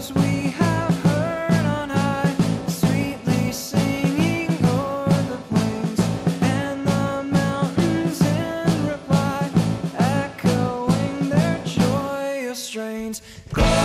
voice we have heard on high, sweetly singing o'er the plains and the mountains in reply, echoing their joyous strains.